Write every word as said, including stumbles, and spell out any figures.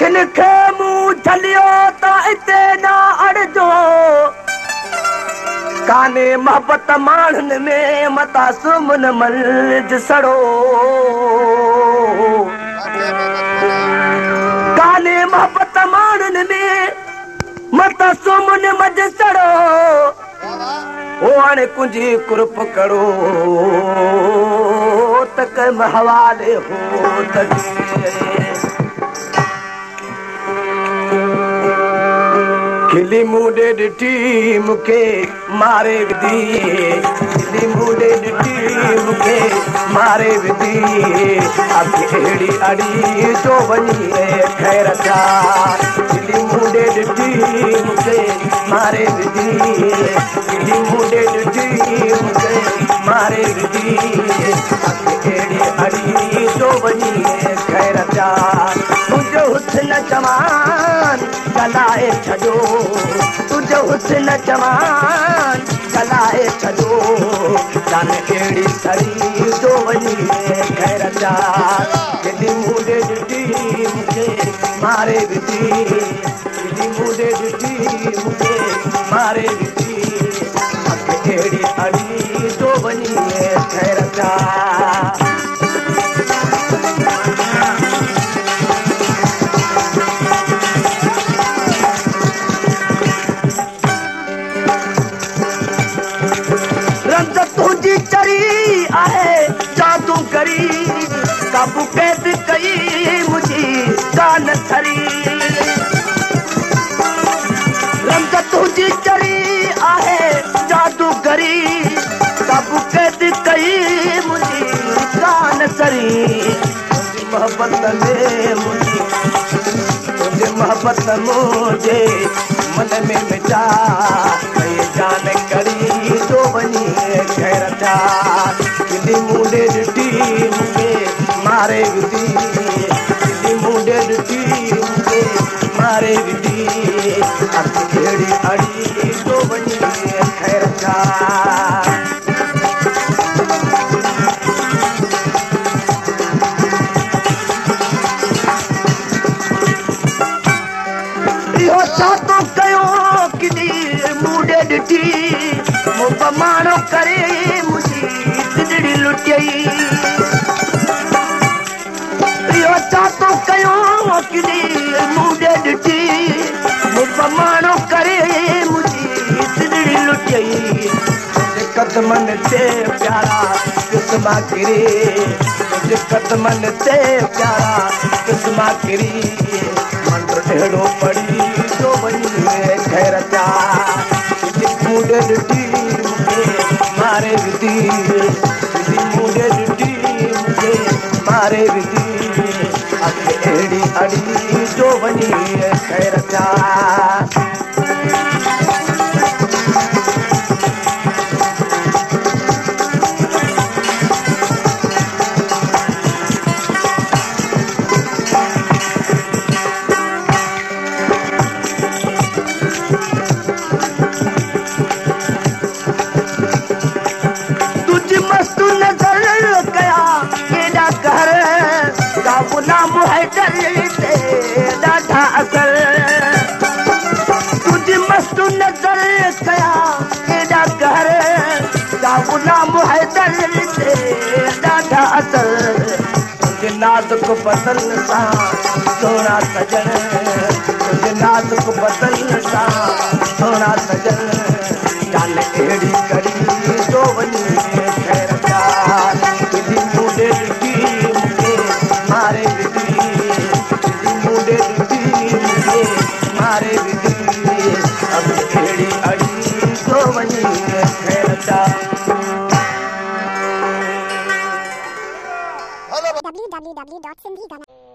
अखिन खे मुंहुं झलियो त हिते न अड़जो काने मोहबत माण्हुनि में मता सुमन मर्ज सड़ो काने मोहबत माण्हुनि में मता सुमन मर्ज सड़ो ओ हाणे कुंजी कुर्प करो त कम हवाले हो त खिली मुंडे ॾिठी मूंखे मारे विधी खिली मुंडे ॾिठी मूंखे मारे विधी अखि अहिड़ी अड़ी जो वञी ख़ैर छा खिली मुंडे ॾिठी मूंखे मारे विधी खिली मुंडे ॾिठी मूंखे मारे विधी अखि अहिड़ी अड़ी जो वञी ख़ैर छा तुंहिंजो हुस्न जवान कलाए छॾो तुंहिंजो हुस्न जवान कलाए छॾो जान अहिड़ी सड़ी जो वञी ख़ैर छा केॾी मुंडे ॾिठी मूंखे मारे विधी केॾी मुंडे ॾिठी मूंखे मारे विधी अखि अहिड़ी अड़ी जो वञी ख़ैर छा चरी आहे जादू करी काबू कैद कई मुझी कान थरी रंग तुझी चरी आहे जादू करी काबू कैद कई मुझी कान थरी तुझी मोहब्बत में मुझी तुझी मोहब्बत मुझे मन में मिटा जान करी तो बनी ख़ैर छा केॾी मुंडे ॾिठी मूंखे मारे विधी केॾी मुंडे ॾिठी मूंखे मारे विधी अखि अहिड़ी अड़ी तो बनी ख़ैर छा इहो छा तो कयो किनी मुंडे ॾिठी मुंब माण्हू करे मुंहिंजी दिलड़ी लुटियई इहो छा तो कयो किनी मुंडे ॾिठी मुंब माण्हू करे मुंहिंजी दिलड़ी लुटियई कदमनि ते प्यारा क़िस्मा किरी तुंहिंजे कदमनि ते प्यारा क़िस्मा किरी मन अहिड़ो पढ़ी जो वञी ख़ैर छा मुंडे ॾिठी मूंखे मारे विधी केॾी मुंडे ॾिठी मूंखे मारे विधी अखि अहिड़ी अड़ी जो वञी ख़ैर छा गुलाम है डरते ॾाढा असर तुझी मस्त नज़र कया एॾा घर का गुलाम है डरते ॾाढा असर तुझे नाज़ुक बदन सां सोना सजन तुझे नाज़ुक बदन सां सोना सजन जान अहिड़ी कड़ी जो वञी ख़ैर छा केॾी मुंडे ॾिठी मारे विधी मुंडे ॾिठी मूंखे मारे विधी अब अहिड़ी अड़ी जो वञी ख़ैर छा w w w dot sindhi gana